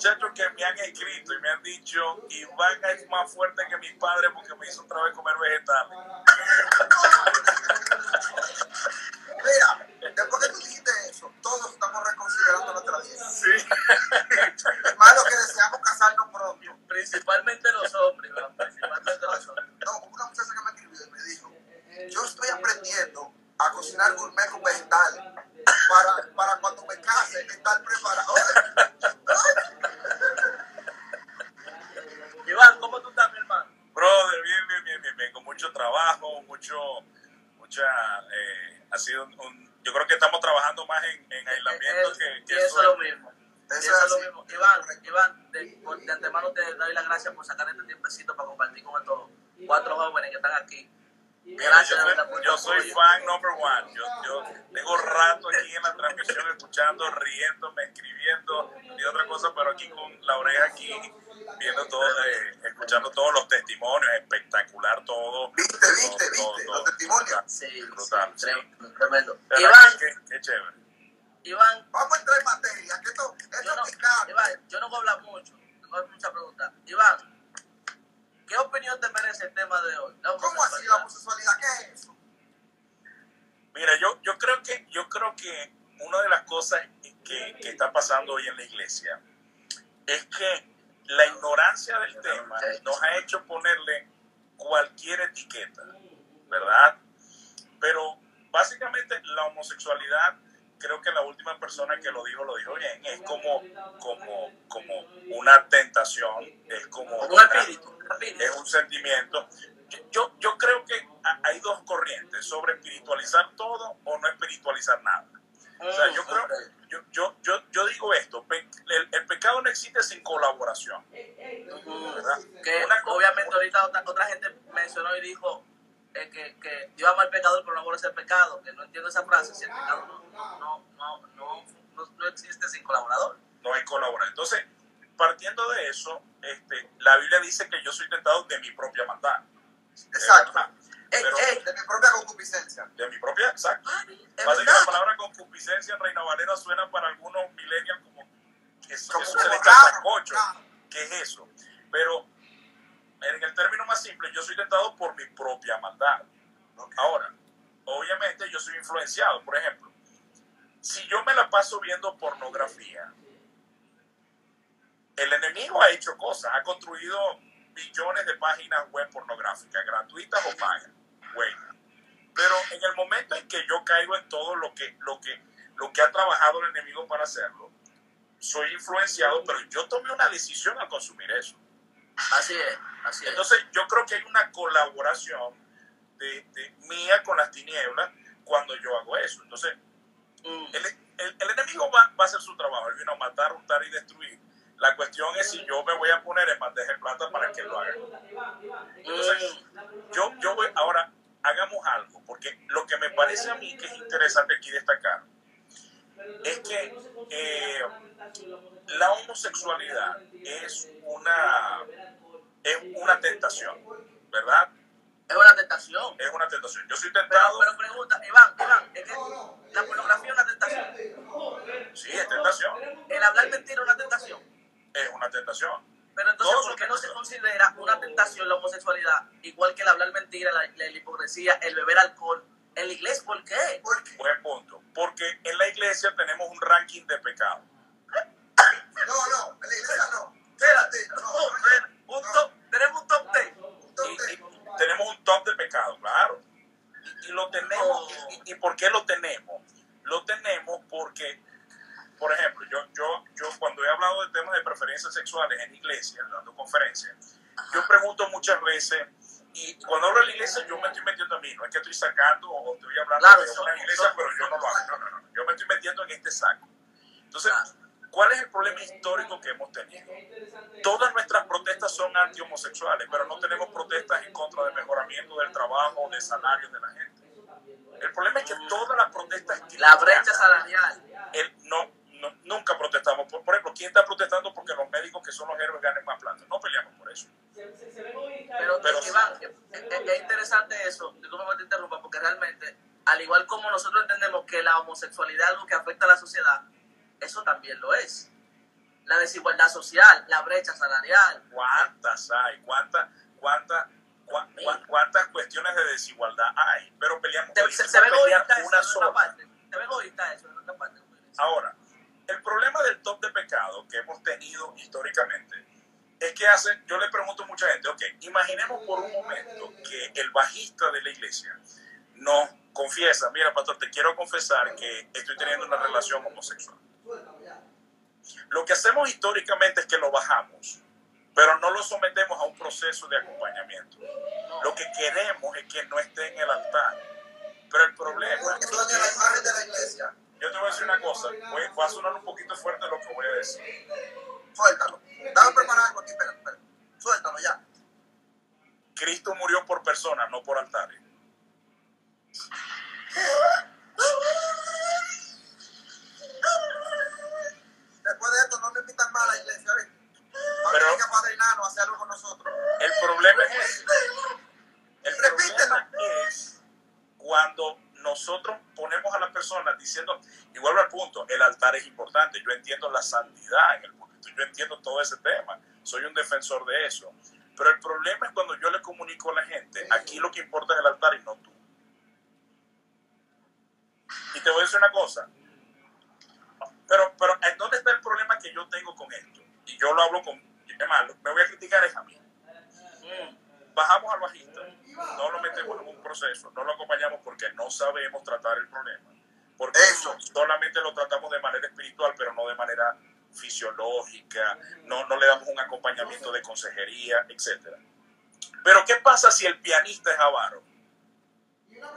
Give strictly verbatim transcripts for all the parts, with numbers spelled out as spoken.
muchachos que me han escrito y me han dicho, Iván es más fuerte que mi padre porque me hizo otra vez comer vegetales. Mira, después que tú dijiste eso, todos estamos reconsiderando nuestra dieta. Sí. Más lo que deseamos casarnos pronto. Principalmente los hombres, ¿no? Principalmente los hombres. No, una muchacha que me escribió y me dijo, yo estoy aprendiendo a cocinar gourmet con vegetales para, para cuando me case estar preparado. Iván, ¿cómo tú estás, mi hermano? Brother, bien, bien, bien, bien, bien, con mucho trabajo, mucho, mucha, eh, ha sido un, un, yo creo que estamos trabajando más en, en aislamiento es, que, que y eso es lo mismo. Eso Eso es es lo así. mismo. Iván, Iván, de, por- de antemano te doy las gracias por sacar este tiempecito para compartir con estos cuatro jóvenes que están aquí. Gracias, yo, de verdad, por soy, tu yo soy apoyo. fan number one. Yo, yo tengo rato aquí en la transmisión escuchando, riéndome, escribiendo y otra cosa, pero aquí con la oreja aquí, viendo todo, eh, escuchando todos los testimonios, espectacular todo. ¿Viste, viste, todo, viste? todo, Los testimonios. Sí, brutal, sí, sí. tremendo, tremendo. ¿Verdad Iván, que- que- qué chévere. Iván, Vamos a entrar en materia, que esto, esto yo no, es picante. Iván, yo no voy a hablar mucho, tengo muchas preguntas. Iván, ¿qué opinión te merece el tema de hoy? La ¿Cómo así la homosexualidad? ¿Qué es eso? Mira, yo, yo creo que yo creo que una de las cosas que, que está pasando hoy en la iglesia es que la ignorancia del tema nos ha hecho ponerle cualquier etiqueta, ¿verdad? Pero básicamente la homosexualidad, creo que la última persona que lo dijo lo dijo bien, es como, como, como una tentación, es como Un una- espíritu, un espíritu. es un sentimiento. Yo, yo creo que hay dos corrientes, sobre espiritualizar todo o no espiritualizar nada. O sea, yo creo, yo, yo, yo, yo digo esto, pe- el, el pecado no existe sin colaboración, ¿verdad? Que Una co- obviamente ahorita otra, otra gente mencionó y dijo eh, que, que Dios ama al pecador pero no aborrece el pecado, que no entiendo esa frase, si el pecado no, no, no, no, no, no existe sin colaborador. no hay colaboración. Entonces, partiendo de eso, este, la Biblia dice que yo soy tentado de mi propia maldad. Exacto. ¿Verdad? Ey, Pero- ey, De mi propia concupiscencia. De mi propia, exacto. es Pasa que verdad. la palabra concupiscencia en Reina Valera suena para algunos millennials como que eso, Como eso se le como echa raro, sancocho. raro. ¿Qué es eso? Pero en el término más simple, yo soy tentado por mi propia maldad. Ok. Ahora, obviamente yo soy influenciado. Por ejemplo, si yo me la paso viendo pornografía, el enemigo ha hecho cosas, ha construido millones de páginas web pornográficas, gratuitas o pagas. Web. Pero en el momento en que yo caigo en todo lo que, lo que, lo que ha trabajado el enemigo para hacerlo, soy influenciado, pero yo tomé una decisión al consumir eso. Así es, así es. Entonces yo creo que hay una colaboración de, de mía con las tinieblas cuando yo hago eso. Entonces Mm. el, el, el enemigo va, va a hacer su trabajo, él vino a matar, hurtar y destruir. La cuestión es si yo me voy a poner en bandeja de plata para que lo haga. Entonces, yo, yo voy, ahora, hagamos algo, porque lo que me parece a mí que es interesante aquí destacar es que eh, la homosexualidad es una, es una tentación, ¿verdad? Es una tentación. Es una tentación. Yo soy Pero, tentado, pero pregunta, Iván, Iván, es que la pornografía es una tentación. sí, es tentación, El hablar mentira es una tentación. es una tentación. Pero entonces, Todos ¿por qué son no se tentaciones. considera una tentación la homosexualidad? Igual que el hablar mentira, la, la hipocresía, el beber alcohol. En la iglesia, ¿por qué? ¿Por qué? Buen punto. Porque en la iglesia tenemos un ranking de pecado. No, no, en la iglesia no. Espérate, No, no, no, espera, un no. top, tenemos un top ten. Y, Entonces, y tenemos un top de pecado, claro. Y, y lo tenemos. Y, y por qué lo tenemos? Lo tenemos porque, por ejemplo, yo, yo, yo cuando he hablado de temas de preferencias sexuales en iglesia, dando conferencias, yo pregunto muchas veces, y cuando hablo de la iglesia, yo me estoy metiendo a mí, no es que estoy sacando o estoy hablando Claro, de son- una iglesia, son- pero yo no lo hago. No, no, no. Yo me estoy metiendo en este saco. Entonces, Claro. ¿cuál es el problema histórico que hemos tenido? Todas nuestras protestas son anti-homosexuales, pero no tenemos protestas en contra del mejoramiento del trabajo o de salarios de la gente. El problema es que todas las protestas... La brecha salarial. El, no, no, nunca protestamos. Por, por ejemplo, ¿quién está protestando porque los médicos que son los héroes ganen más plata? No peleamos por eso. Pero, Pero- Iván, es, es- es interesante eso, disculpa que te interrumpa, porque realmente, al igual como nosotros entendemos que la homosexualidad es algo que afecta a la sociedad, eso también lo es. la desigualdad social, la brecha salarial. ¿Cuántas hay? ¿Cuántas, cuántas, cuántas, cuántas, cuántas cuestiones de desigualdad hay? Pero peleamos, Se, se, se ve egoísta eso de otra parte. Se ve egoísta eso de otra parte. Ahora, el problema del top de pecado que hemos tenido históricamente es que hace, yo le pregunto a mucha gente, ok, imaginemos por un momento que el bajista de la iglesia nos confiesa, mira pastor, te quiero confesar que estoy teniendo una relación homosexual. Lo que hacemos históricamente es que lo bajamos, pero no lo sometemos a un proceso de acompañamiento. Lo que queremos es que no esté en el altar. Pero el problema es que la imagen de la iglesia. Yo te voy a decir una cosa, voy, va a sonar un poquito fuerte lo que voy a decir. Suéltalo. Dame preparar algo aquí, espera, espera. Suéltalo ya. Cristo murió por personas, no por altares. Después de esto no me invitan más a la iglesia, ¿ves? Pero hay que apadrinarnos, hacer algo con nosotros. El problema es ese. El problema es cuando nosotros ponemos a las personas diciendo, y vuelvo al punto, el altar es importante, yo entiendo la santidad en el momento, yo entiendo todo ese tema, soy un defensor de eso, pero el problema es cuando yo le comunico a la gente, aquí lo que importa es el altar y no tú. Y te voy a decir una cosa, pero, pero ¿en dónde está el problema que yo tengo con esto? Y yo lo hablo con, además, me voy a criticar es a mí. Bajamos al bajista, no lo metemos en un proceso, no lo acompañamos porque no sabemos tratar el problema. Porque eso solamente lo tratamos de manera espiritual, pero no de manera fisiológica, no, no le damos un acompañamiento de consejería, etcétera. Pero ¿qué pasa si el pianista es avaro? No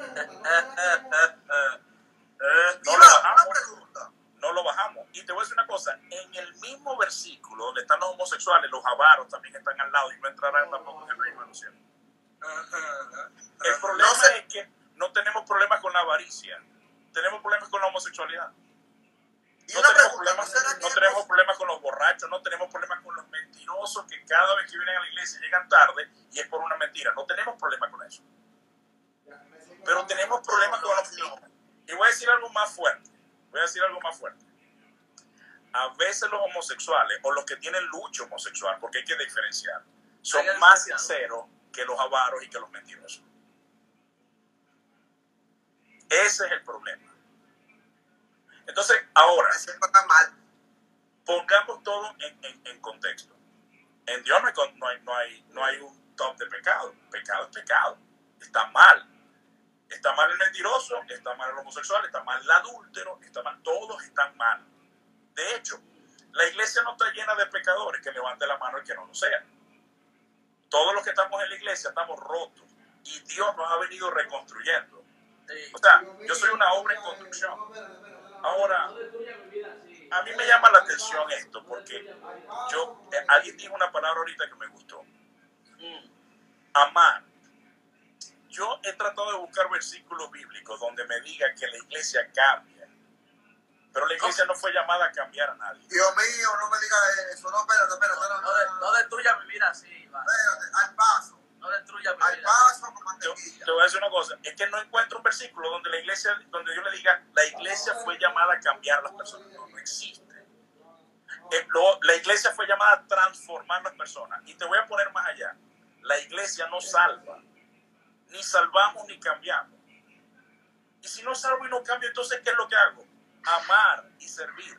lo bajamos. No lo bajamos. Y te voy a decir una cosa, en el mismo versículo donde están los homosexuales, los avaros también están al lado y no entrarán tampoco en el reino de los cielos. El problema no sé. es que no tenemos problemas con la avaricia, tenemos problemas con la homosexualidad. No tenemos, problemas, no tenemos problemas con los borrachos, no tenemos problemas con los mentirosos que cada vez que vienen a la iglesia llegan tarde y es por una mentira. No tenemos problemas con eso. Pero tenemos problemas con los niños. Y voy a decir algo más fuerte. Voy a decir algo más fuerte. A veces los homosexuales o los que tienen lucha homosexual, porque hay que diferenciar, son más sinceros que los avaros y que los mentirosos. Ese es el problema. Entonces, ahora, pongamos todo en, en, en contexto. En Dios no hay, no, hay, no, hay, no hay un top de pecado. Pecado es pecado. Está mal. Está mal el mentiroso, está mal el homosexual, está mal el adúltero, está mal, todos están mal. De hecho, la iglesia no está llena de pecadores, que levante la mano el que no lo sea. Todos los que estamos en la iglesia estamos rotos y Dios nos ha venido reconstruyendo. O sea, yo soy una obra en construcción. Ahora, a mí me llama la atención esto, porque yo, eh, alguien dijo una palabra ahorita que me gustó. Amar. Yo he tratado de buscar versículos bíblicos donde me diga que la iglesia cambia. Pero la iglesia no fue llamada a cambiar a nadie. Dios mío, no me digas eso. No, espérate, espérate. No, no, no, no destruya mi vida así. Va. Espérate, al paso. No destruya mi al vida. Al paso con mantequilla. Yo, te voy a decir una cosa. Es que no encuentro un versículo donde la iglesia, donde yo le diga, la iglesia fue llamada a cambiar a las personas. No, no existe. Eh, lo, la iglesia fue llamada a transformar a las personas. Y te voy a poner más allá. La iglesia no salva. Ni salvamos ni cambiamos. Y si no salvo y no cambio, entonces ¿qué es lo que hago? Amar y servir.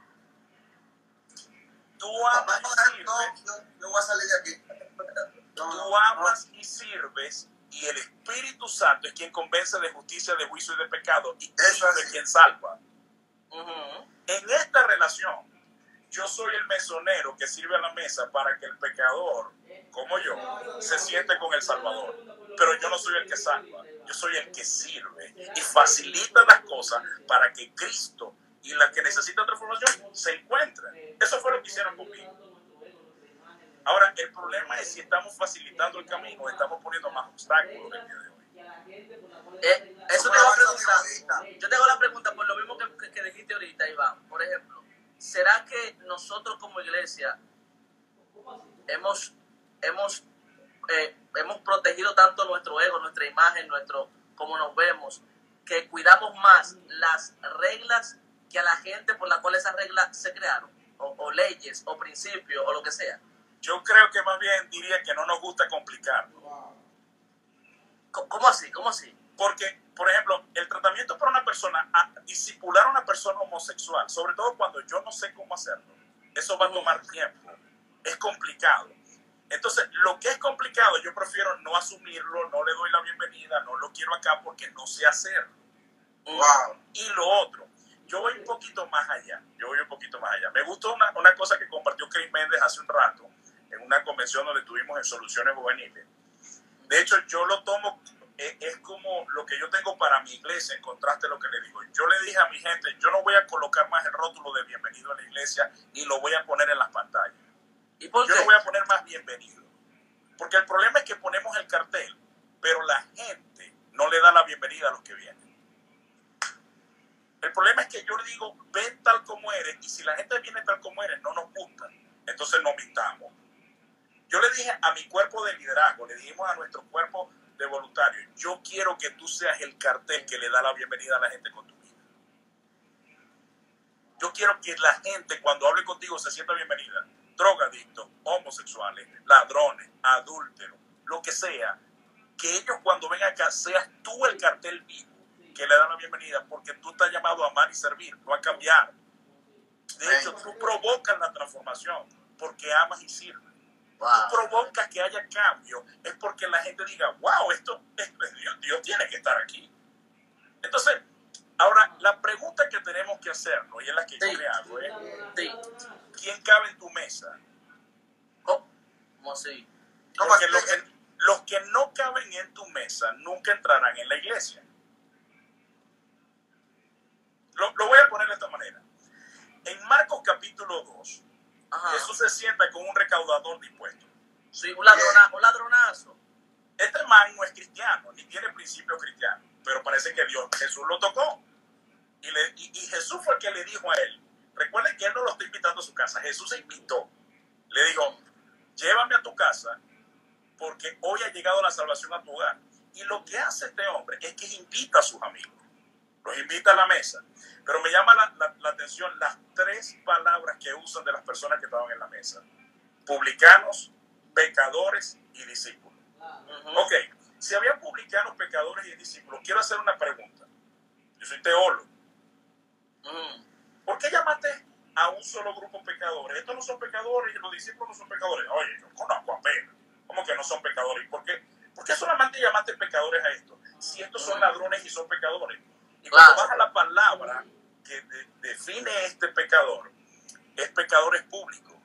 Tú amas y sirves. No, yo, yo voy a salir de aquí. Tú amas y sirves y el Espíritu Santo es quien convence de justicia, de juicio y de pecado y Cristo es quien salva. Uh-huh. En esta relación, yo soy el mesonero que sirve a la mesa para que el pecador, como yo, se siente con el Salvador. Pero yo no soy el que salva, yo soy el que sirve y facilita las cosas para que Cristo y la que necesita transformación se encuentren. Eso fue lo que hicieron conmigo. Ahora, el problema es si estamos facilitando el camino o estamos poniendo más obstáculos el día de hoy. Eh, eso te hago pregunta. Yo te hago la pregunta por lo mismo que, que, que dijiste ahorita, Iván. Por ejemplo, ¿será que nosotros como iglesia hemos, hemos, eh, hemos protegido tanto nuestro ego, nuestra imagen, nuestro cómo nos vemos, que cuidamos más las reglas que a la gente por la cual esas reglas se crearon? o, o leyes o principios o lo que sea. Yo creo que más bien diría que no nos gusta complicarlo. ¿Cómo así? ¿Cómo así? Porque, por ejemplo, el tratamiento para una persona, a disipular a una persona homosexual, sobre todo cuando yo no sé cómo hacerlo, eso va a tomar tiempo. Es complicado. Entonces, lo que es complicado, yo prefiero no asumirlo, no le doy la bienvenida, no lo quiero acá porque no sé hacerlo. Wow. Y lo otro, yo voy un poquito más allá. Yo voy un poquito más allá. Me gustó una, una cosa que compartió Chris Méndez hace un rato en una convención donde estuvimos en Soluciones Juveniles. De hecho, yo lo tomo, es, es como lo que yo tengo para mi iglesia, en contraste a lo que le digo. Yo le dije a mi gente, yo no voy a colocar más el rótulo de bienvenido a la iglesia y lo voy a poner en las pantallas. ¿Y por yo qué? lo voy a poner más bienvenido. Porque el problema es que ponemos el cartel, pero la gente no le da la bienvenida a los que vienen. El problema es que yo le digo, ven tal como eres, y si la gente viene tal como eres, no nos gusta. Entonces nos mintamos. Yo le dije a mi cuerpo de liderazgo, le dijimos a nuestro cuerpo de voluntarios, yo quiero que tú seas el cartel que le da la bienvenida a la gente con tu vida. Yo quiero que la gente cuando hable contigo se sienta bienvenida. Drogadictos, homosexuales, ladrones, adúlteros, lo que sea. Que ellos cuando vengan acá seas tú el cartel vivo que le da la bienvenida, porque tú estás llamado a amar y servir, no a cambiar. De hecho, tú provocas la transformación porque amas y sirves. Wow. Tú provocas que haya cambio, es porque la gente diga, wow, esto, esto es Dios, Dios tiene que estar aquí. Entonces, ahora, la pregunta que tenemos que hacernos, y es la que sí. yo le hago, es, sí. ¿quién cabe en tu mesa? ¿Cómo, ¿Cómo así? Porque los que, los que no caben en tu mesa nunca entrarán en la iglesia. Lo, lo voy a poner de esta manera. En Marcos capítulo dos, ajá, Jesús se sienta con un recaudador de impuestos. Sí, un, ladrona, un ladronazo. Este man no es cristiano, ni tiene principios cristianos, pero parece que Dios, Jesús lo tocó. Y, le, y, y Jesús fue el que le dijo a él, recuerden que él no lo está invitando a su casa, Jesús se invitó. Le dijo, llévame a tu casa, porque hoy ha llegado la salvación a tu hogar. Y lo que hace este hombre es que invita a sus amigos, los invita a la mesa. Pero me llama la, la, la atención las tres palabras que usan de las personas que estaban en la mesa. Publicanos, pecadores y discípulos. Uh-huh. Ok, si había publicanos, pecadores y discípulos, quiero hacer una pregunta. Yo soy teólogo. Uh-huh. ¿Por qué llamaste a un solo grupo pecadores? Estos no son pecadores y los discípulos no son pecadores. Oye, yo conozco a Pedro. ¿Cómo que no son pecadores? ¿Y por qué? ¿Por qué solamente llamaste pecadores a estos? Si estos son ladrones y son pecadores. Y cuando vas a la palabra que de, define este pecador, es pecadores públicos,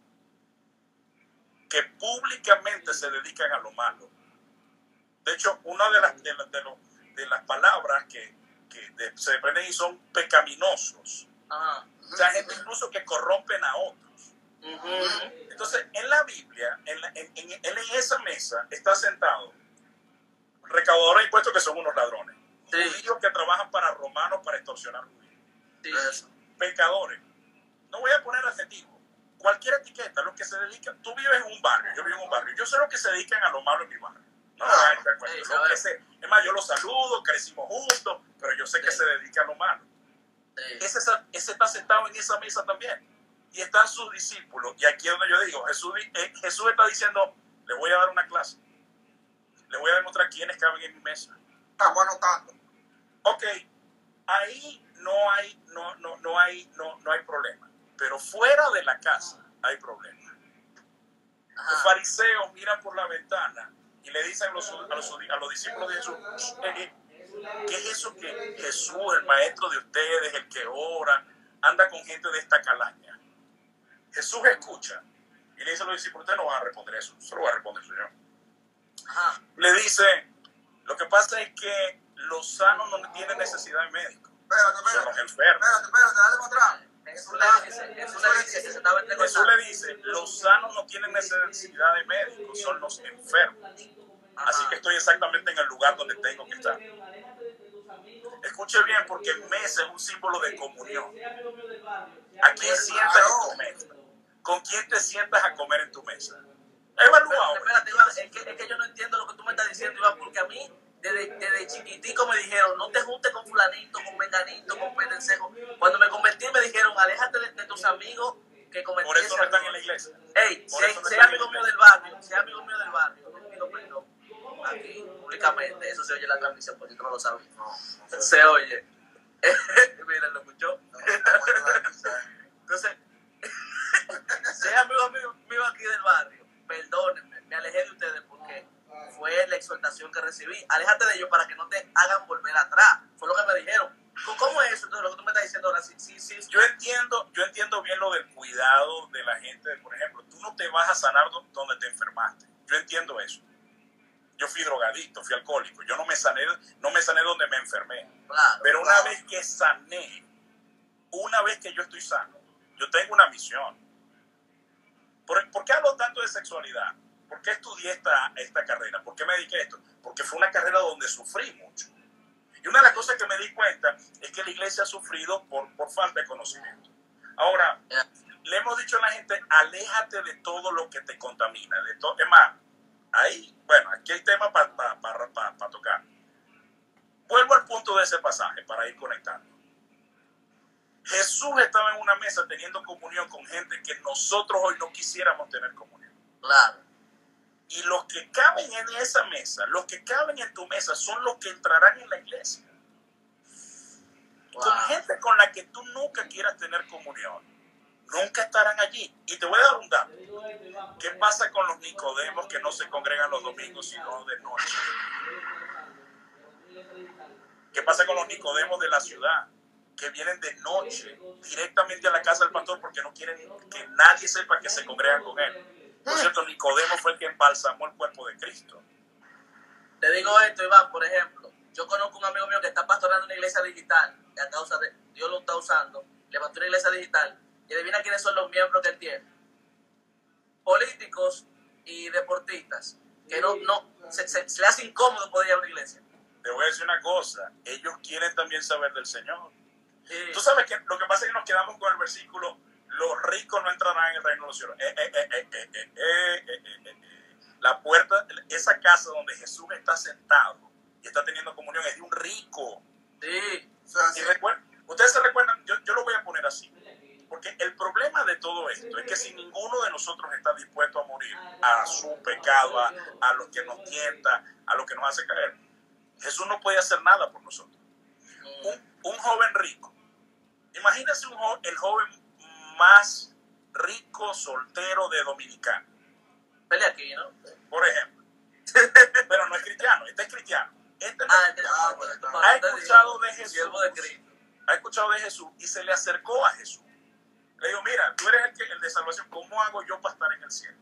que públicamente se dedican a lo malo. De hecho, una de las, de, la, de, lo, de las palabras que, que de, se desprenden y son pecaminosos. Ajá. O sea, gente incluso que corrompen a otros. Uh-huh. Entonces, en la Biblia, en, la, en, en, en esa mesa está sentado recaudadores de impuestos que son unos ladrones. Sí. Judíos que trabajan para romanos para extorsionar judíos. Sí. Pecadores. No voy a poner adjetivo. Cualquier etiqueta, los que se dedican. Tú vives en un barrio, yo vivo en un barrio. Yo sé los que se dedican a lo malo en mi barrio. No, ah, no, sí, lo que sé. Es más, yo los saludo, crecimos juntos, pero yo sé sí. que se dedica a lo malo. Sí. Ese, ese está sentado en esa mesa también. Y están sus discípulos. Y aquí es donde yo digo, Jesús, eh, Jesús está diciendo, le voy a dar una clase. Le voy a demostrar quiénes caben en mi mesa. Estamos anotando. Ok, ahí no hay, no, no, no hay, no, no hay problema. Pero fuera de la casa hay problema. Ajá. Los fariseos miran por la ventana y le dicen a los, a los, a los discípulos de Jesús, eh, ¿qué es eso que Jesús, el maestro de ustedes, el que ora, anda con gente de esta calaña? Jesús escucha y le dice a los discípulos, ustedes no van a responder eso, solo va a responder el Señor. Ajá. Le dice, lo que pasa es que los sanos no tienen necesidad de médico. Espérate, espérate. Son los enfermos. Espérate, espérate, dale para atrás. Jesús le dice, Jesús le dice, que se estaba Jesús le dice, los sanos no tienen necesidad de médicos, son los enfermos. Ajá. Así que estoy exactamente en el lugar donde tengo que estar. Escuche bien, porque mesa es un símbolo de comunión. ¿A quién sientas en tu mesa? ¿Con quién te sientas a comer en tu mesa? Evalúa. Espérate, Iván, es que, es que yo no entiendo lo que tú me estás diciendo, Iván, porque a mí desde, desde chiquitico me dijeron, no te juntes con fulanito, con menganito, con pendejo. Cuando me convertí me dijeron, aléjate de, de tus amigos que cometí Por eso ese no están error. en la iglesia. Ey, Por si eso no si están en amigo la mío iglesia. del barrio, si amigo mío del barrio, le pido perdón aquí, públicamente, eso se oye en la transmisión, porque tú no lo sabes. No, no Se oye. Mira, lo escuchó. Entonces, si es amigo mío, mío aquí del barrio, perdónenme, me alejé de ustedes porque fue la exhortación que recibí. Aléjate de ellos para que no te hagan volver atrás. Fue lo que me dijeron. ¿Cómo es eso? Entonces, lo que tú me estás diciendo ahora, sí, sí, sí. Yo entiendo, yo entiendo bien lo del cuidado de la gente. Por ejemplo, tú no te vas a sanar donde te enfermaste. Yo entiendo eso. Yo fui drogadicto, fui alcohólico. Yo no me sané, no me sané donde me enfermé. Claro, Pero una claro. vez que sané, una vez que yo estoy sano, yo tengo una misión. ¿Por, ¿por qué hablo tanto de sexualidad? ¿Por qué estudié esta, esta carrera? ¿Por qué me dediqué a esto? Porque fue una carrera donde sufrí mucho. Y una de las cosas que me di cuenta es que la iglesia ha sufrido por, por falta de conocimiento. Ahora, le hemos dicho a la gente, aléjate de todo lo que te contamina. De todo, es más, ahí, bueno, aquí hay temas para pa, pa, pa, pa tocar. Vuelvo al punto de ese pasaje para ir conectando. Jesús estaba en una mesa teniendo comunión con gente que nosotros hoy no quisiéramos tener comunión. Claro. Y los que caben en esa mesa, los que caben en tu mesa, son los que entrarán en la iglesia. Wow. Con gente con la que tú nunca quieras tener comunión, nunca estarán allí. Y te voy a dar un dato. ¿Qué pasa con los Nicodemos que no se congregan los domingos sino de noche? ¿Qué pasa con los Nicodemos de la ciudad que vienen de noche directamente a la casa del pastor porque no quieren que nadie sepa que se congregan con él? Por cierto, Nicodemo fue el que embalsamó el cuerpo de Cristo. Te digo esto, Iván, por ejemplo, yo conozco un amigo mío que está pastoreando una iglesia digital, que a causa de Dios lo está usando, levantó una iglesia digital, y adivina quiénes son los miembros que él tiene. Políticos y deportistas, que no, no, se, se, se le hace incómodo poder ir a una iglesia. Te voy a decir una cosa, ellos quieren también saber del Señor. Sí. Tú sabes que lo que pasa es que nos quedamos con el versículo, los ricos no entrarán en el reino de los cielos. Eh, eh, eh, eh, eh, eh, eh, eh, eh, eh. La puerta, esa casa donde Jesús está sentado y está teniendo comunión es de un rico. Sí. O sea, sí. Y recuerden, ustedes se recuerdan, yo, yo lo voy a poner así, porque el problema de todo esto es que si ninguno de nosotros está dispuesto a morir a su pecado, a, a lo que nos tienta, a lo que nos hace caer, Jesús no puede hacer nada por nosotros. Un, un joven rico, imagínense un jo el joven más rico soltero de Dominicana, Pelea aquí, ¿no? por ejemplo, pero no es cristiano, este es cristiano. Este Ah, es ah, bueno, esto ha para escuchado de Jesús, siervo de Cristo. ha escuchado de Jesús y se le acercó a Jesús. Le digo, mira, tú eres el, que, el de salvación, ¿cómo hago yo para estar en el cielo?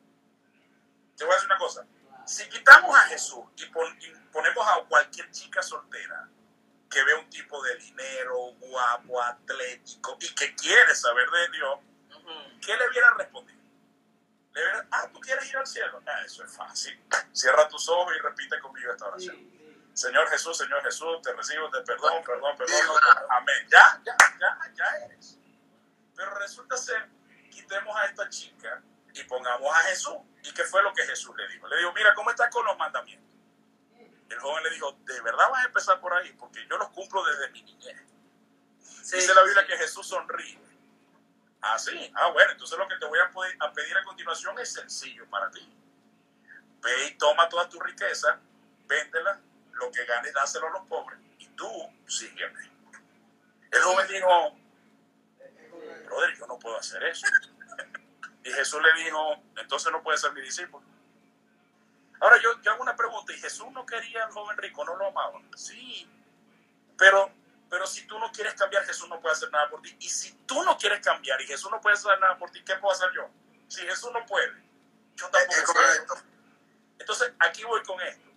Te voy a decir una cosa, si quitamos a Jesús y, pon, y ponemos a cualquier chica soltera que ve un tipo de dinero, guapo, atlético y que quiere saber de Dios, Uh-huh. ¿qué le hubiera respondido? Le hubiera, ah, ¿tú quieres ir al cielo? Ah, eso es fácil. Cierra tus ojos y repite conmigo esta oración. Señor Jesús, Señor Jesús, te recibo, te perdono, perdón, perdón, perdón. Amén. Ya, ya, ya, ya eres. Pero resulta ser, quitemos a esta chica y pongamos a Jesús. ¿Y qué fue lo que Jesús le dijo? Le dijo, mira, ¿cómo estás con los mandamientos? El joven le dijo, ¿de verdad vas a empezar por ahí? Porque yo los cumplo desde mi niñez. Sí, Dice la Biblia sí. que Jesús sonríe. Ah, sí. Ah, bueno, entonces lo que te voy a, poder, a pedir a continuación es sencillo para ti. Ve y toma toda tu riqueza, véndela, lo que ganes, dáselo a los pobres, y tú sígueme. El joven dijo, brother, yo no puedo hacer eso. Y Jesús le dijo, entonces no puedes ser mi discípulo. Ahora yo, yo hago una pregunta, ¿y Jesús no quería al joven rico, no lo amaba? Sí, pero... Pero si tú no quieres cambiar, Jesús no puede hacer nada por ti. Y si tú no quieres cambiar y Jesús no puede hacer nada por ti, ¿qué puedo hacer yo? Si Jesús no puede, yo tampoco Es puedo. correcto. Entonces, aquí voy con esto.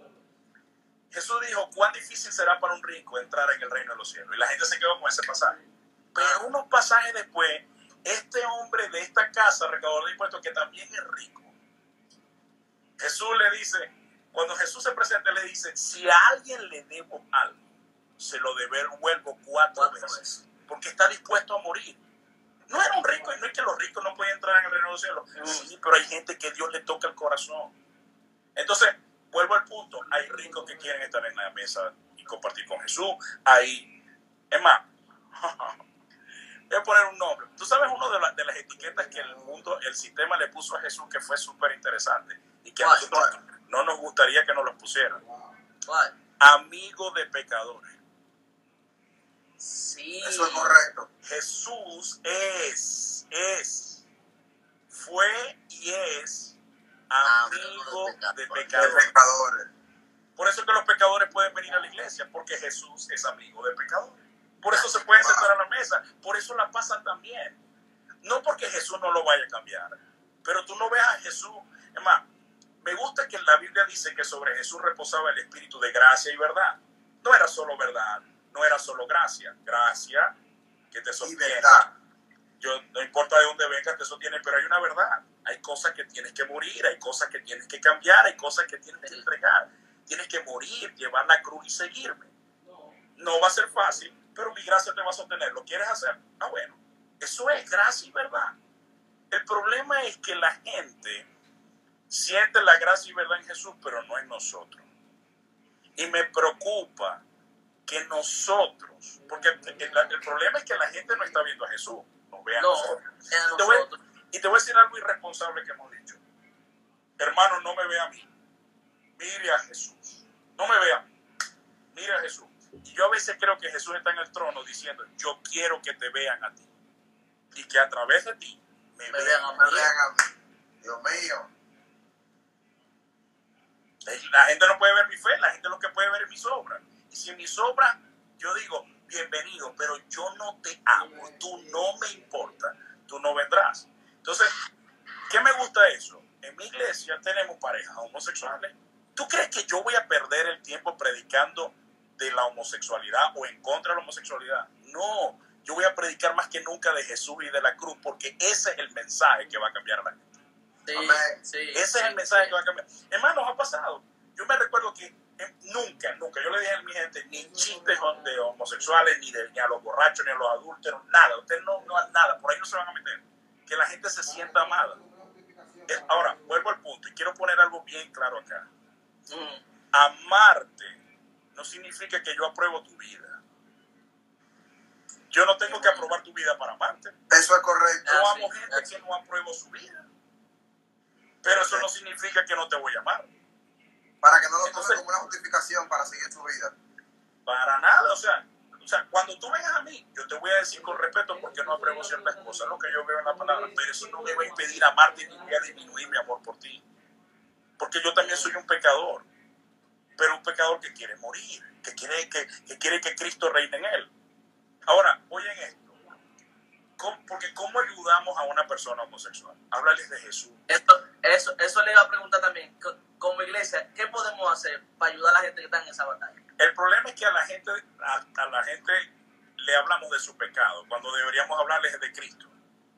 Jesús dijo, ¿cuán difícil será para un rico entrar en el reino de los cielos? Y la gente se quedó con ese pasaje. Pero unos pasajes después, este hombre de esta casa, recaudador de impuestos, que también es rico, Jesús le dice, cuando Jesús se presenta, le dice, si a alguien le debo algo, se lo devuelvo cuatro, cuatro veces, veces, porque está dispuesto a morir. No era un rico, y no es que los ricos no pueden entrar en el reino de los cielos. Mm. Sí, pero hay gente que Dios le toca el corazón. Entonces, vuelvo al punto. Hay ricos que quieren estar en la mesa y compartir con Jesús. Hay, es más, voy a poner un nombre. Tú sabes, uno de, la, de las etiquetas mundo, el sistema le puso a Jesús que fue súper interesante y que a ¿Cuál? nosotros no nos gustaría que nos lo pusieran. ¿Cuál? Amigo de pecadores. Sí. Eso es correcto. Jesús es, es, fue y es amigo de De pecadores. pecadores. Por eso es que los pecadores pueden venir a la iglesia, porque Jesús es amigo de pecadores. Por eso se pueden sentar a la mesa, por eso la pasan también. No porque Jesús no lo vaya a cambiar, pero tú no ves a Jesús. Es más, me gusta que la Biblia dice que sobre Jesús reposaba el espíritu de gracia y verdad. No era solo verdad, no era solo gracia. Gracia que te sostiene. Yo, no importa de dónde vengas, te sostiene, pero hay una verdad. Hay cosas que tienes que morir, hay cosas que tienes que cambiar, hay cosas que tienes que entregar. Tienes que morir, llevar la cruz y seguirme. No va a ser fácil, pero mi gracia te va a sostener. ¿Lo quieres hacer? Ah, bueno. Eso es gracia y verdad. El problema es que la gente siente la gracia y verdad en Jesús, pero no en nosotros. Y me preocupa que nosotros, porque el, el, el problema es que la gente no está viendo a Jesús, nos ve a No, nosotros. es a Y te, voy, nosotros. y te voy a decir algo irresponsable que hemos dicho. Hermano, no me ve a mí. Mire a Jesús. No me ve a mí. Mire a Jesús. Y yo a veces creo que Jesús está en el trono diciendo, yo quiero que te vean a ti. Y que a través de ti me, Me vean, vean a Me mí. vean a mí. Dios mío. La gente no puede ver mi fe, la gente lo que puede ver es mis obras. Y si en mis obras, yo digo, bienvenido, pero yo no te amo, tú no me importa, tú no vendrás. Entonces, ¿qué me gusta eso? En mi iglesia tenemos parejas homosexuales. ¿Tú crees que yo voy a perder el tiempo predicando de la homosexualidad o en contra de la homosexualidad? No, yo voy a predicar más que nunca de Jesús y de la cruz, porque ese es el mensaje que va a cambiar a la gente. Sí, Amén. sí, Ese sí, es el mensaje sí. que va a cambiar. Hermanos, ha pasado. Yo me recuerdo que eh, nunca, nunca, yo le dije a mi gente, ni chistes de homosexuales, ni, de, ni a los borrachos, ni a los adúlteros, nada. Ustedes no, no, nada, por ahí no se van a meter. Que la gente se sienta amada. Eh, ahora, vuelvo al punto y quiero poner algo bien claro acá. Mm. Amarte no significa que yo apruebo tu vida. Yo no tengo que aprobar tu vida para amarte. Eso es correcto. Yo Ah, amo sí, gente ah, que sí. no apruebo su vida. Pero eso no significa que no te voy a amar. Para que no lo Entonces- tomen como una justificación para seguir su vida. Para nada. O sea, o sea, cuando tú vengas a mí, yo te voy a decir con respeto porque no apruebo ciertas cosas, lo que yo veo en la palabra. Pero eso no me va a impedir amarte ni voy a disminuir mi amor por ti. Porque yo también soy un pecador. Pero un pecador que quiere morir, que quiere que, que, quiere que Cristo reine en él. Ahora, oyen esto. ¿Cómo, porque ¿cómo ayudamos a una persona homosexual? Háblales de Jesús. Eso, eso, eso le iba a preguntar también. Co- Como iglesia, ¿qué podemos hacer para ayudar a la gente que está en esa batalla? El problema es que a la gente, a, a la gente le hablamos de su pecado cuando deberíamos hablarles de Cristo.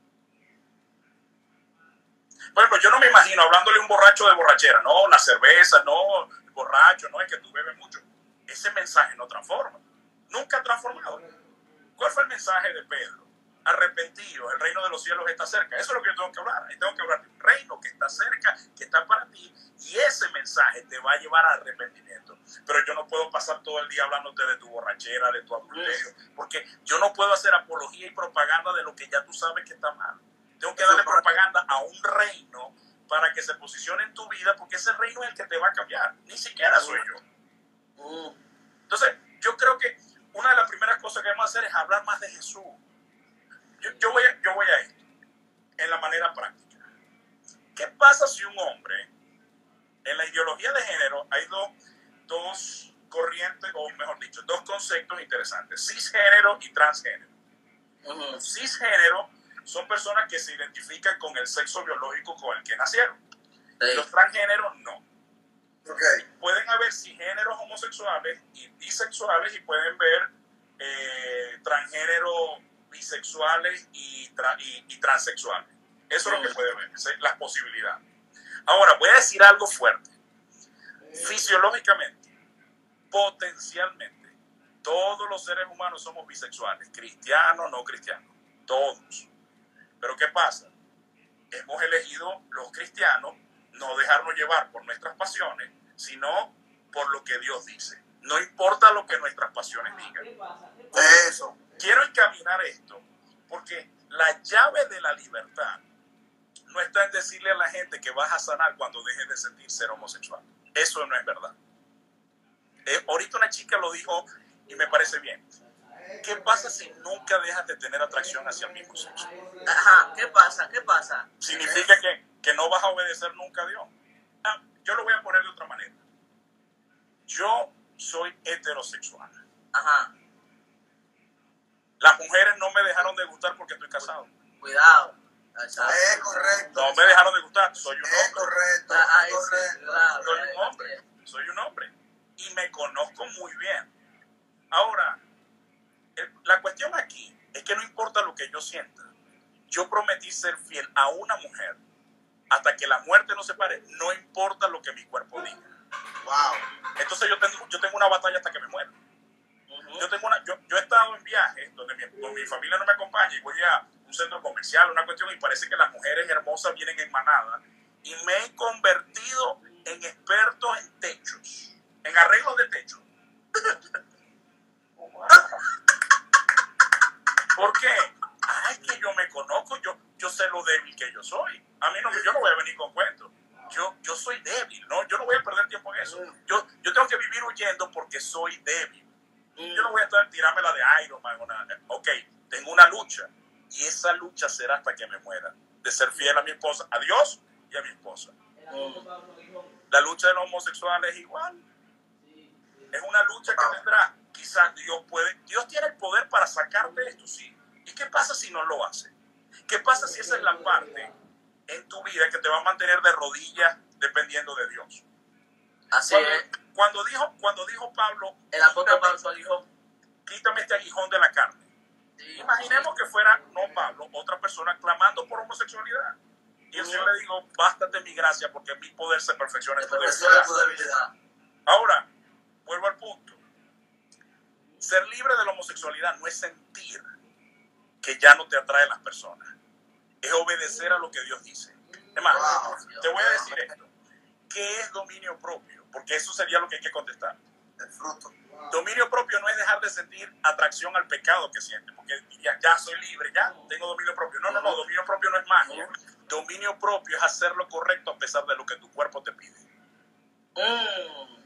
Bueno, pues yo no me imagino hablándole a un borracho de borrachera, no, la cerveza, no, el borracho, no, es que tú bebes mucho. Ese mensaje no transforma. Nunca ha transformado. ¿Cuál fue el mensaje de Pedro? Arrepentidos, el reino de los cielos está cerca. Eso es lo que yo tengo que hablar. Y tengo que hablar de un reino que está cerca, que está para ti. Y ese mensaje te va a llevar al arrepentimiento. Pero yo no puedo pasar todo el día hablándote de tu borrachera, de tu adulterio, porque yo no puedo hacer apología y propaganda de lo que ya tú sabes que está mal. Tengo que darle propaganda a un reino para que se posicione en tu vida, porque ese reino es el que te va a cambiar. Ni siquiera soy yo. Mm. Entonces, yo creo que una de las primeras cosas que debemos hacer es hablar más de Jesús. Yo, yo, voy a, yo voy a esto, en la manera práctica. ¿Qué pasa si un hombre, en la ideología de género, hay dos, dos corrientes, o mejor dicho, dos conceptos interesantes, cisgénero y transgénero? Ujú. Cisgénero son personas que se identifican con el sexo biológico con el que nacieron. Sí. Los transgéneros no. Ok. Pueden haber cisgéneros homosexuales y bisexuales y pueden ver eh, transgéneros bisexuales y, tra y, y transexuales. Eso es lo que puede ver, esas son las posibilidades. Ahora, voy a decir algo fuerte. Fisiológicamente, potencialmente, todos los seres humanos somos bisexuales, cristianos, no cristianos, todos. Pero ¿qué pasa? Hemos elegido los cristianos no dejarnos llevar por nuestras pasiones, sino por lo que Dios dice. No importa lo que nuestras pasiones digan. Eso. Quiero encaminar esto porque la llave de la libertad no está en decirle a la gente que vas a sanar cuando dejes de sentir ser homosexual. Eso no es verdad. Eh, ahorita una chica lo dijo y me parece bien. ¿Qué pasa si nunca dejas de tener atracción hacia el mismo sexo? Ajá, ¿qué pasa? ¿Qué pasa? Significa que, que no vas a obedecer nunca a Dios. Ah, yo lo voy a poner de otra manera. Yo soy heterosexual. Ajá. Las mujeres no me dejaron de gustar porque estoy casado. Cuidado. Es correcto. No me dejaron de gustar, soy un hombre. Es correcto. Ah, Es sí, correcto. claro. Soy un hombre, soy un hombre. Y me conozco muy bien. Ahora, el- la cuestión aquí es que no importa lo que yo sienta. Yo prometí ser fiel a una mujer hasta que la muerte nos separe, no importa lo que mi cuerpo diga. Wow. Entonces yo tengo, yo tengo una batalla hasta que me muera. Ujú. Yo, tengo una, yo, yo he estado en viajes donde mi, donde mi familia no me acompaña y voy a un centro comercial, una cuestión, y parece que las mujeres hermosas vienen en manada. Y me he convertido en experto en techos, en arreglos de techos. ¿Por qué? Ay, que yo me conozco, yo, yo sé lo débil que yo soy. A mí no, yo no voy a venir con cuentos. Yo, yo soy débil, ¿no? Yo no voy a perder tiempo en eso. Yo, yo tengo que vivir huyendo porque soy débil. Yo no voy a estar tirármela de Iron Man o nada. Ok, tengo una lucha. Y esa lucha será hasta que me muera. De ser fiel a mi esposa, a Dios y a mi esposa. La lucha de los homosexuales es igual. Es una lucha que tendrá. Quizás Dios puede. Dios tiene el poder para sacarte de esto, sí. ¿Y qué pasa si no lo hace? ¿Qué pasa si esa es la parte en tu vida que te va a mantener de rodillas dependiendo de Dios? Así Cuando, es. cuando dijo, cuando dijo Pablo, El apóstol quítame, Pablo dijo, quítame este aguijón de la carne. sí, Imaginemos que fuera, no Pablo, otra persona clamando por homosexualidad. Y el Señor le dijo, bástate mi gracia porque mi poder se perfecciona en tu perfecciona tu debilidad. debilidad. Ahora, vuelvo al punto. Ser libre de la homosexualidad no es sentir que ya no te atraen las personas. Es obedecer a lo que Dios dice. Es más, Wow. te voy a decir esto. ¿Qué es dominio propio? Porque eso sería lo que hay que contestar. El fruto. Dominio propio no es dejar de sentir atracción al pecado que sientes, porque ya, ya soy libre, ya tengo dominio propio. No, no, no, dominio propio no es magia. Dominio propio es hacer lo correcto a pesar de lo que tu cuerpo te pide. Mm.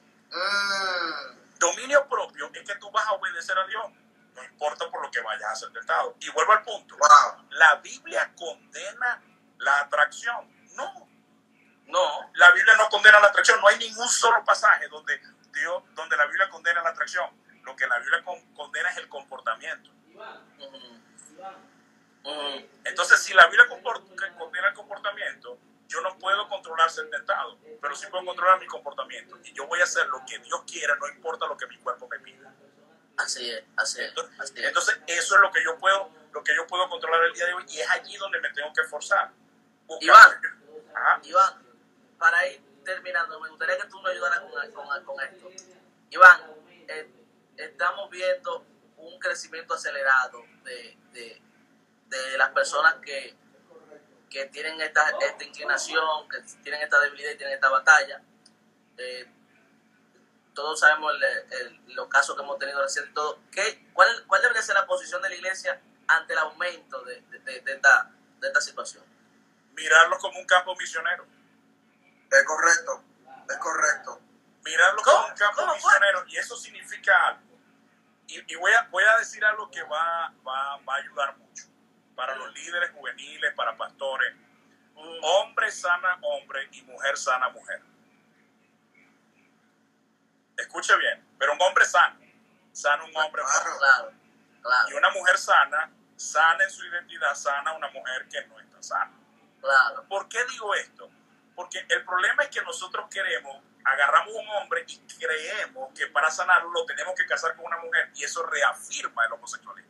Mm. Dominio propio es que tú vas a obedecer a Dios, no importa por lo que vayas a hacer tentado. Y vuelvo al punto. Wow. ¿La Biblia condena la atracción? No. No. La Biblia no condena la atracción. No hay ningún solo pasaje donde Dios, donde la Biblia condena la atracción. Lo que la Biblia con, condena es el comportamiento. Ujú. Ujú. Entonces, si la Biblia comport, condena el comportamiento, yo no puedo controlar ser tentado, pero sí puedo controlar mi comportamiento. Y yo voy a hacer lo que Dios quiera, no importa lo que mi cuerpo me pida. Así es, así es, Entonces, así es. entonces, eso es lo que yo puedo, lo que yo puedo controlar el día de hoy, y es allí donde me tengo que esforzar. Buscar- Iván. Ajá. Iván, para ir terminando, me gustaría que tú me ayudaras con, con, con esto. Iván, eh, estamos viendo un crecimiento acelerado de, de, de las personas que, que tienen esta, esta inclinación, que tienen esta debilidad y tienen esta batalla. Eh, todos sabemos el, el, los casos que hemos tenido recién. Todo. ¿Qué, cuál, ¿Cuál debería ser la posición de la iglesia ante el aumento de, de, de, de, esta, de esta situación? Mirarlos como un campo misionero. Es correcto. Es correcto. Mirarlos ¿Cómo? como un campo ¿Cómo fue? misionero. Y eso significa algo. Y, y voy, a, voy a decir algo que va, va, va a ayudar mucho. Para los líderes juveniles, para pastores. Hombre sana hombre y mujer sana mujer. Escuche bien, pero un hombre sano, sana un hombre Claro. Claro, claro, y una mujer sana, sana en su identidad, sana una mujer que no está sana. claro. ¿Por qué digo esto? Porque el problema es que nosotros queremos, agarramos un hombre y creemos que para sanarlo lo tenemos que casar con una mujer y eso reafirma el homosexualismo.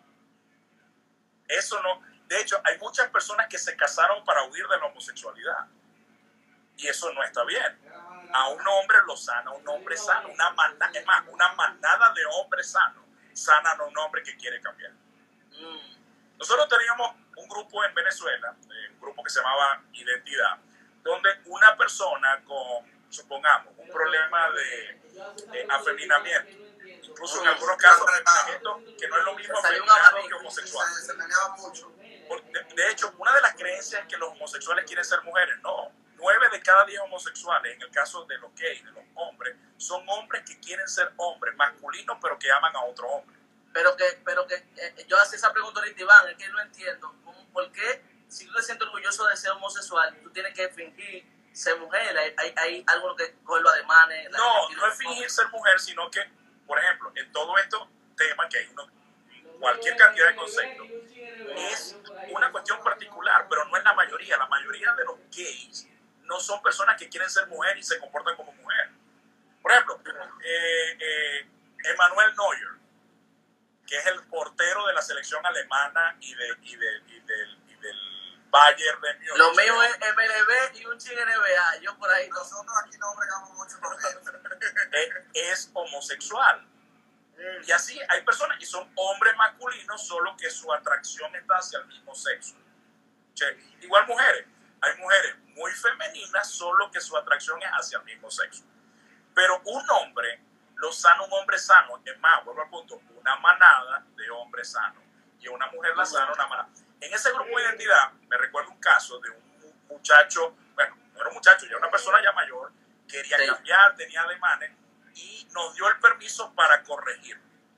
Eso no, de hecho hay muchas personas que se casaron para huir de la homosexualidad y eso no está bien. A un hombre lo sana un hombre sano, una manada, es más, una manada de hombres sanos sanan a un hombre que quiere cambiar. Mm. Nosotros teníamos un grupo en Venezuela, eh, un grupo que se llamaba Identidad, donde una persona con, supongamos, un problema de, de afeminamiento, incluso en algunos casos afeminamiento, que no es lo mismo Salió un afeminado abanico. que homosexual. Se, se meneaba mucho. Por- De, de hecho, una de las creencias creencia es que los homosexuales quieren ser mujeres. No, nueve de cada diez homosexuales, en el caso de los gays, de los hombres, son hombres que quieren ser hombres, masculinos, pero que aman a otro hombre. Pero que, pero que eh, yo hacía esa pregunta ahorita, Iván, es que no entiendo, ¿cómo, ¿por qué si tú te sientes orgulloso de ser homosexual, tú tienes que fingir ser mujer? Hay, hay, hay algo que coge los ademanes. No, no es fingir ser mujer, sino que, por ejemplo, en todo esto tema que hay uno, cualquier cantidad de conceptos, es una cuestión particular, pero no es la mayoría. La mayoría de los gays no son personas que quieren ser mujer y se comportan como mujer. Por ejemplo, eh, eh, Emmanuel Neuer, que es el portero de la selección alemana y, de, y, de, y, del, y del Bayern de Múnich. Lo mío es M L B y un ching N B A. Yo por ahí. Nosotros aquí no bregamos mucho con eso. es, es homosexual. Mm. Y así hay personas que son hombres masculinos, solo que su atracción está hacia el mismo sexo. Che, igual mujeres. Hay mujeres muy femeninas, solo que su atracción es hacia el mismo sexo. Pero un hombre lo sana un hombre sano. Es más, vuelvo al punto, una manada de hombres sanos. Y una mujer la sana una manada. En ese grupo de identidad, me recuerdo un caso de un muchacho, bueno, no era un muchacho, ya una persona ya mayor, quería sí. cambiar, tenía ademanes, y nos dio el permiso para corregir.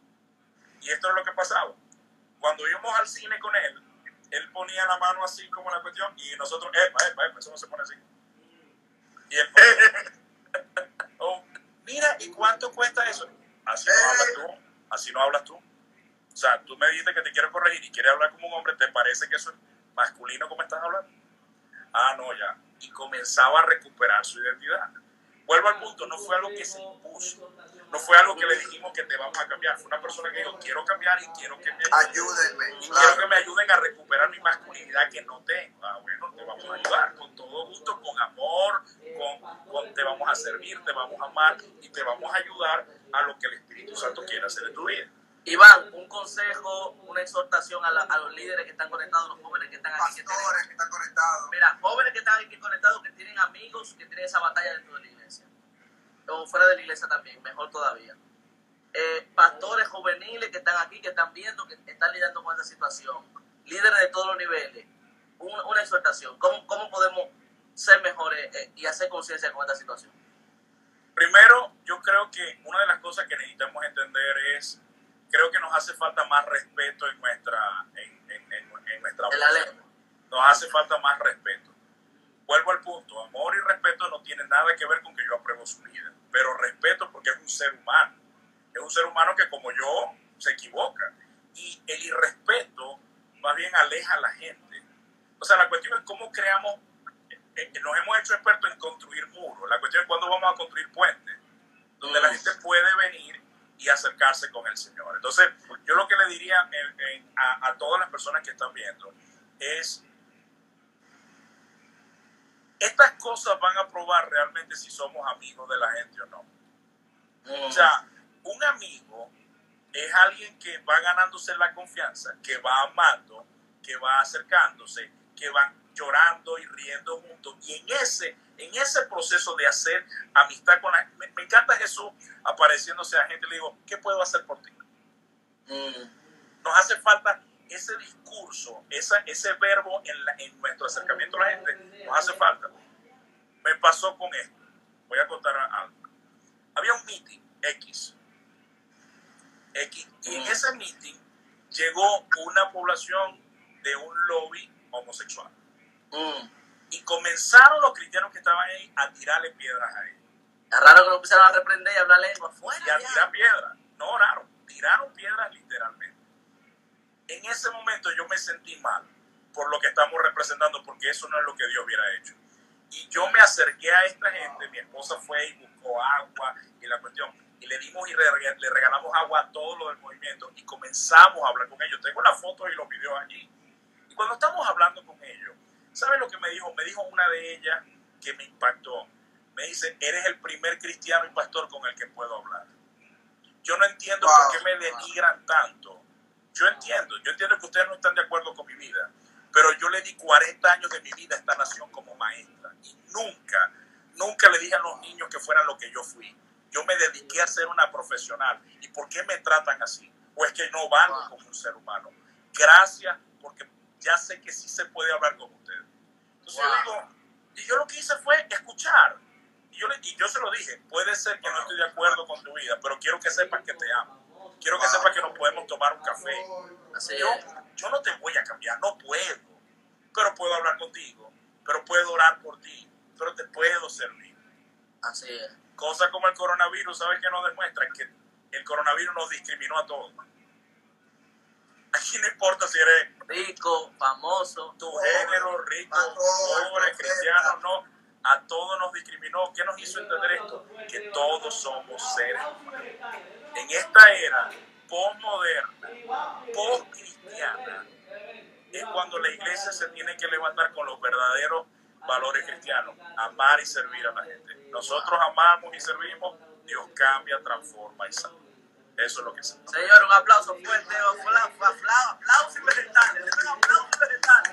Y esto es lo que pasaba. Cuando íbamos al cine con él, él ponía la mano así como la cuestión, y nosotros, epa, epa, epa, eso no se pone así. Y él ponía, oh, mira, ¿y cuánto cuesta eso? Así no hablas tú, así no hablas tú. O sea, tú me dijiste que te quiero corregir y quieres hablar como un hombre, ¿te parece que eso es masculino como estás hablando? Ah, no, ya. Y comenzaba a recuperar su identidad. Vuelvo al punto, no fue algo que se impuso, no fue algo que le dijimos que te vamos a cambiar, fue una persona que dijo, quiero cambiar y quiero que me ayuden. Ayúdenme. Y claro. quiero que me ayuden a recuperar mi masculinidad que no tengo. Ah, bueno, te vamos a ayudar con todo gusto, con amor, con, con, te vamos a servir, te vamos a amar y te vamos a ayudar a lo que el Espíritu Santo quiere hacer en tu vida. Iván, un consejo, una exhortación a, la, a los líderes que están conectados, los jóvenes que están aquí. Pastores que, tienen, que están conectados. Mira, jóvenes que están aquí conectados, que tienen amigos, que tienen esa batalla dentro de la iglesia. O fuera de la iglesia también, mejor todavía. Eh, pastores juveniles que están aquí, que están viendo, que están lidiando con esta situación. Líderes de todos los niveles. Un, una exhortación. ¿Cómo, cómo podemos ser mejores eh, y hacer conciencia con esta situación? Primero, yo creo que una de las cosas que necesitamos entender es creo que nos hace falta más respeto en nuestra en, en, en, en nuestra en la ley. Nos hace falta más respeto. Vuelvo al punto, amor y respeto no tienen nada que ver con que yo apruebo su vida, pero respeto porque es un ser humano. Es un ser humano que como yo se equivoca. Y el irrespeto más bien aleja a la gente. O sea, la cuestión es cómo creamos, eh, nos hemos hecho expertos en construir muros. La cuestión es cuándo vamos a construir puentes, donde la gente puede venir y acercarse con el Señor. Entonces, yo lo que le diría en, en, a, a todas las personas que están viendo es, estas cosas van a probar realmente si somos amigos de la gente o no. Mm. O sea, un amigo es alguien que va ganándose la confianza, que va amando, que va acercándose, que van llorando y riendo juntos. Y en ese, en ese proceso de hacer amistad con la gente, me, me encanta Jesús apareciéndose a gente y le digo, ¿qué puedo hacer por ti? Mm. Nos hace falta ese discurso, esa, ese verbo en, la, en nuestro acercamiento a la gente, nos hace falta. Me pasó con esto. Voy a contar algo. Había un meeting X. X y en ese meeting llegó una población de un lobby homosexual. Mm. Y comenzaron los cristianos que estaban ahí a tirarle piedras a ellos. Es raro que lo empezaron a reprender y hablar lengua afuera. Y a tirar piedras. No oraron, tiraron piedras literalmente. En ese momento yo me sentí mal por lo que estamos representando, porque eso no es lo que Dios hubiera hecho. Y yo me acerqué a esta gente, mi esposa fue y buscó agua y la cuestión, y le dimos y le regalamos agua a todos los del movimiento y comenzamos a hablar con ellos. Tengo las fotos y los videos allí. Y cuando estamos hablando con ellos, ¿saben lo que me dijo? Me dijo una de ellas que me impactó. Me dice, eres el primer cristiano y pastor con el que puedo hablar. Yo no entiendo wow. por qué me denigran tanto. Yo entiendo, yo entiendo que ustedes no están de acuerdo con mi vida, pero yo le di cuarenta años de mi vida a esta nación como maestra y nunca, nunca le dije a los niños que fueran lo que yo fui. Yo me dediqué a ser una profesional. ¿Y por qué me tratan así? ¿O es que no valgo como un ser humano? Gracias, porque ya sé que sí se puede hablar con ustedes. Entonces wow. yo digo, y yo lo que hice fue escuchar. Y yo, le, y yo se lo dije, puede ser que no estoy de acuerdo con tu vida, pero quiero que sepas que te amo. Quiero que sepas que nos podemos tomar un café. Así yo, yo no te voy a cambiar, no puedo. Pero puedo hablar contigo, pero puedo orar por ti, pero te puedo servir. Así es. Cosas como el coronavirus, ¿sabes qué nos demuestra? Que el coronavirus nos discriminó a todos. Aquí no importa si eres rico, famoso, tu género, rico, pobre, cristiano, no. A todos nos discriminó. ¿Qué nos hizo entender esto? Que todos somos seres humanos. En esta era postmoderna, postcristiana, es cuando la iglesia se tiene que levantar con los verdaderos valores cristianos, amar y servir a la gente. Nosotros amamos y servimos, Dios cambia, transforma y sana. Eso es lo que se trata. Señor, un aplauso fuerte, aplausos y vegetales, un aplauso y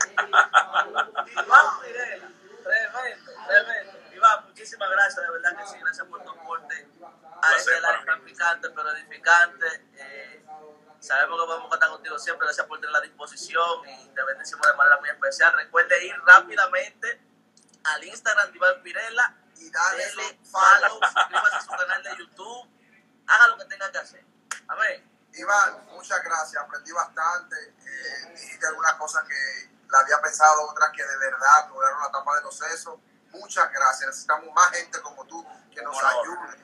vegetales. Iván Virela, tremendo, tremendo. Iván, muchísimas gracias, de verdad que sí, gracias por tu aporte a este live tan picante, pero edificante. Eh, sabemos que podemos contar contigo siempre, gracias por tener la disposición y te bendecimos de manera muy especial. Recuerde ir rápidamente al Instagram de Iván Virela y darle follow, suscríbase a su canal de YouTube, haga lo que tenga que hacer. Amén. Iván, muchas gracias, aprendí bastante, eh, dijiste algunas cosas que la había pensado, otras que de verdad lograron la tapa de los sesos. Muchas gracias, necesitamos más gente como tú que nos ayude.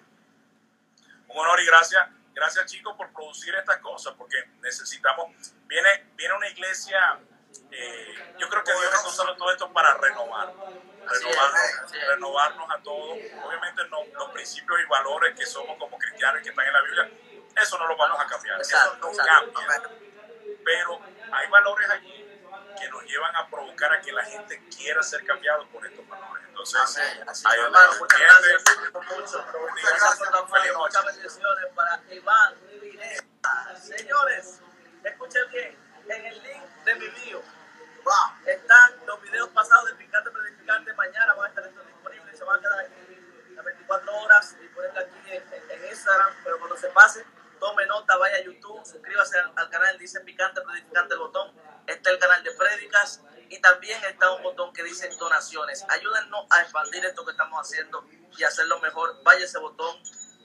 Un honor y gracias, gracias chicos por producir estas cosas, porque necesitamos, viene, viene una iglesia, eh, yo creo que Dios está usando todo esto para renovar. Renovarnos, renovarnos a todos. Obviamente no, los principios y valores que somos como cristianos y que están en la Biblia, eso no lo vamos a cambiar, eso no cambia. Pero hay valores allí que nos llevan a provocar a que la gente quiera ser cambiado por estos valores. Entonces, así, así, hay hermano, muchas gracias. Mucho, muchas gracias por feliz muchas bendiciones para Iván Virela. Señores, escuchen bien, en el link de mi bio están los videos pasados de Picante Predificante. Mañana van a estar estos disponibles, se van a quedar aquí las veinticuatro horas disponibles aquí en, en Instagram, pero cuando se pase, tome nota, vaya a YouTube, suscríbase al, al canal, dice Picante Predificante el botón, está el canal de prédicas y también está un botón que dice donaciones. Ayúdennos a expandir esto que estamos haciendo y hacerlo mejor. Vaya ese botón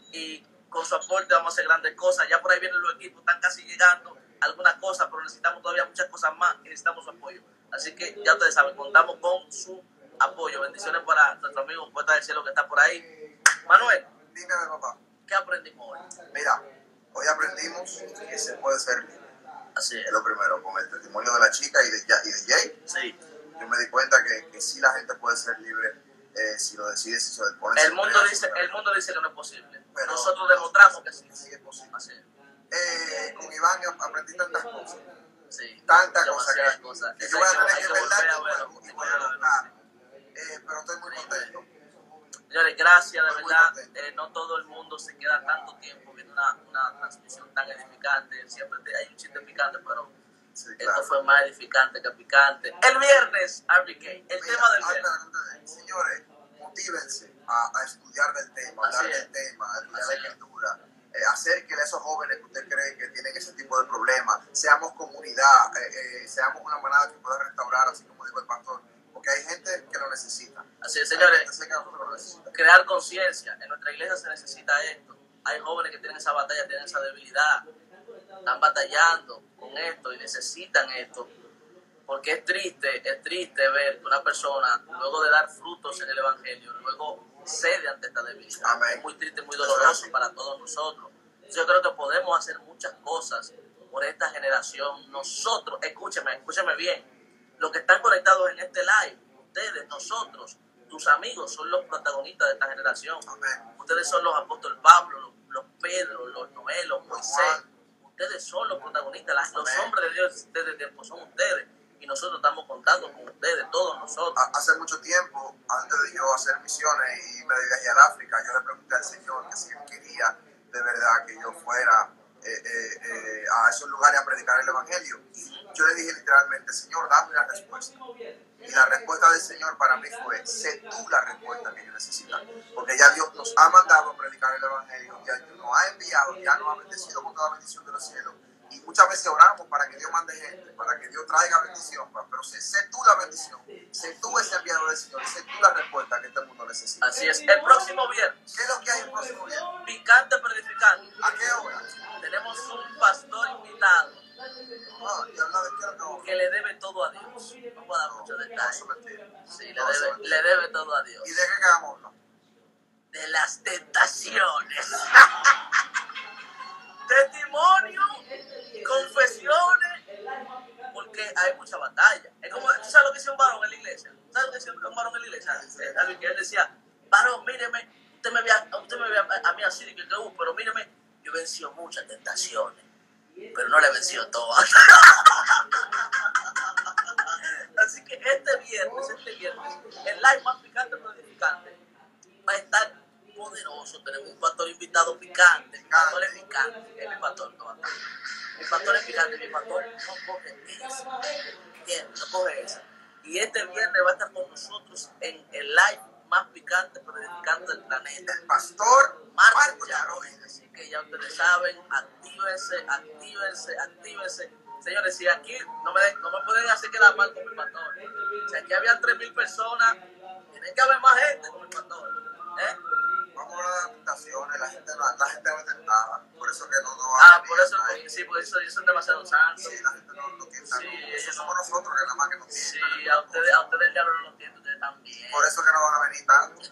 y con su aporte vamos a hacer grandes cosas. Ya por ahí vienen los equipos, están casi llegando algunas cosas, pero necesitamos todavía muchas cosas más y necesitamos su apoyo. Así que ya ustedes saben, contamos con su apoyo. Bendiciones para nuestro amigo Poeta del Cielo que está por ahí. Manuel, dime, papá, ¿qué aprendimos hoy? Mira, hoy aprendimos que se puede ser libre. Así es. Lo primero, con el testimonio de la chica y de, y de Jay. Sí. Yo me di cuenta que, que sí la gente puede ser libre eh, si lo decide, si se pone. El mundo dice, el mundo dice que no es posible. Pero nosotros demostramos que sí. Sí es posible. Así es. Eh, con Iván aprendí tantas cosas. Sí. Tantas cosas que, cosas. que yo voy a tener que volver verla a verlo. y voy a hablar. Eh, pero estoy muy contento. Señores, gracias, de verdad. Eh, no todo el mundo se queda tanto tiempo viendo una, una transmisión tan edificante. Siempre te, hay un chiste picante, pero sí, claro, esto fue más edificante que picante. El viernes, R B K, el Mira, tema del viernes. Señores, motívense a, a estudiar del tema, a hablar del tema, a estudiar la escritura. Eh, acérquenle a esos jóvenes que usted cree que tienen ese tipo de problemas. Seamos comunidad, eh, eh, seamos una manada que pueda restaurar, así como dijo el pastor. Porque hay gente que lo necesita. Así es, señores, necesita. Crear conciencia. En nuestra iglesia se necesita esto. Hay jóvenes que tienen esa batalla, tienen esa debilidad. Están batallando con esto y necesitan esto. Porque es triste, es triste ver que una persona, luego de dar frutos en el evangelio, luego cede ante esta debilidad. Amén. Es muy triste, muy doloroso para todos nosotros. Yo creo que podemos hacer muchas cosas por esta generación. Nosotros, escúcheme, escúcheme bien. Los que están conectados en este live, ustedes, nosotros, tus amigos son los protagonistas de esta generación. Amén. Ustedes son los apóstoles Pablo, los, los Pedro, los Noé, los Moisés. Ustedes son los protagonistas, las, los hombres de Dios desde el tiempo son ustedes. Y nosotros estamos contando con ustedes, todos nosotros. Hace mucho tiempo, antes de yo hacer misiones y me viaje al África, yo le pregunté al Señor que si Él quería de verdad que yo fuera eh, eh, eh, a esos lugares a predicar el Evangelio. Yo le dije literalmente, Señor, dame la respuesta. Y la respuesta del Señor para mí fue, sé tú la respuesta que yo necesito. Porque ya Dios nos ha mandado a predicar el Evangelio, ya Dios nos ha enviado, ya nos ha bendecido con toda bendición de los cielos. Y muchas veces oramos para que Dios mande gente, para que Dios traiga bendición, pero sé, sé tú la bendición, sé tú ese enviado del Señor, sé tú la respuesta que este mundo necesita. Así es. El próximo viernes. ¿Qué es lo que hay el próximo viernes? Picante pero edificante. ¿A qué hora? Tenemos un pastor invitado. Ah, ¿y habla de qué no? Que le debe todo a Dios. No puedo dar muchos detalles. No, mentira. Sí, le, No, debe, le debe todo a Dios. ¿Y de qué quedamos? De las tentaciones. Testimonio, confesiones, porque hay mucha batalla. Es como, ¿tú sabes lo que decía un varón en la iglesia? ¿Sabes lo que decía un varón en la iglesia? Eh, que él decía, varón, míreme, usted me ve a, usted me ve a, a mí así, que, que uh, pero míreme, yo he vencido muchas tentaciones, pero no le he vencido todas. Así que este viernes, este viernes, el live más picante pero edificante va a estar poderoso. Tenemos un pastor invitado picante. Mi pastor es picante. Es mi pastor, no pastor. Mi pastor es picante. Mi pastor no coge esa. ¿Entiendes? No coge esa. Y este viernes va a estar con nosotros en el live más picante pero edificante del planeta. El pastor Marco Yaroy. Así que ya ustedes saben, actívense, actívense, actívense. Señores, si aquí no me, no me pueden hacer quedar mal con mi pastor. Si aquí habían tres mil personas, tiene que haber más gente con mi pastor. ¿Eh? Vamos a hablar de tentaciones, la gente no, la gente no es tentada, por eso que no, no Ah, por eso, porque, sí, por eso ellos son demasiado santos. Sí, la gente no, no tienta, Sí, no. Eso no. somos nosotros que nada más que nos Sí, tientan. a ustedes, a ustedes ya no lo entienden, ustedes también. Por eso que no van a venir tanto.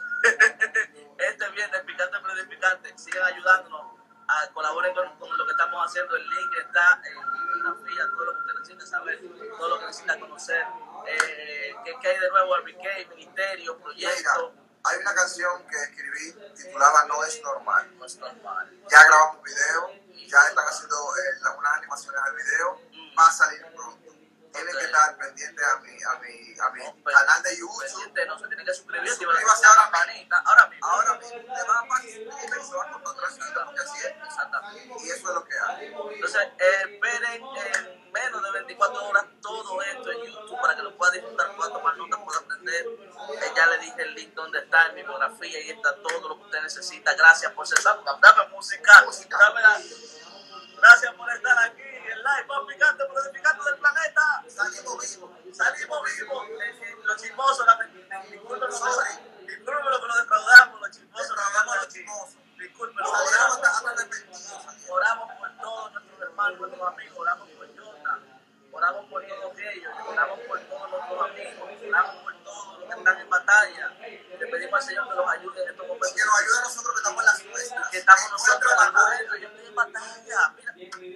Este viernes, picante pero edificante, sigan ayudándonos, a, colaboren con, con lo que estamos haciendo. El link está en la biografía, todo lo que usted necesita saber, todo lo que necesita conocer, eh, qué que hay de nuevo, R B K, ministerio, proyecto. Mira, hay una canción que escribí titulada No es normal. No es normal. Ya grabamos un video, ya están haciendo eh, unas animaciones al video, va a salir pronto. Tienen que estar pendientes a mi, a mi, a mi No, pero- canal de YouTube. Pendiente, no se tienen que suscribir. Suscríbase ahora mismo. Ahora mismo. Ahora mismo te va a participar y se va a contar tranquilo porque así es. Exactamente. Y eso es lo que hay. Entonces, eh, esperen en menos de veinticuatro horas todo esto en YouTube para que lo pueda disfrutar, pueda tomar nota, pueda aprender. Eh, ya le dije el link donde está en mi biografía y está todo lo que usted necesita. Gracias por ser tan. Dame música. Dame la. Gracias por estar aquí en live más picante, pero edificante del planeta. Salimos vivos. Salimos vivos. Eh, eh, los chismosos, la disculpen disculpen lo que nos defraudamos, los chismosos, nos Defraudamos vamos a los aquí. chismosos. Disculpen, Salieron oramos, hasta, hasta arrepentidos. salieron. oramos por todos nuestros hermanos, nuestros amigos, oramos por Jota, oramos por todos ellos, oramos por todos nuestros amigos, oramos por todos los que están en batalla. Le pedimos al Señor que los ayude en estos Y momentos. que nos ayude a nosotros que estamos en las nuestras. Que estamos En nosotros nuestra en la batalla. yo estoy en batalla, mira.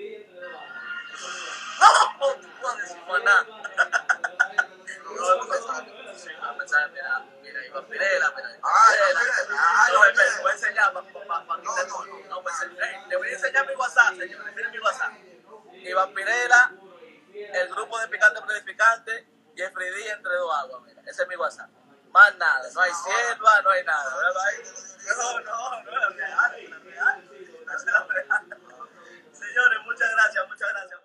No, no puedo decir más nada. No, no, mensaje. Sí, no, mensaje, mira, mira, Iván Pirela, mira, Iván Ah, Pirela. Iván Pirela. Ah, No, Iván me Pirela. voy a enseñar para que usted No, no, no me enseñe. Le voy a enseñar mi WhatsApp, señores, miren mi WhatsApp. Iván Pirela, el grupo de Picante Planificante, Jeffrey D entre dos aguas, mira, ese es mi WhatsApp. Más nada, no hay sierva, no hay nada, ¿verdad? No, no, no es real, no es real. No es real. Señores, muchas gracias, muchas gracias.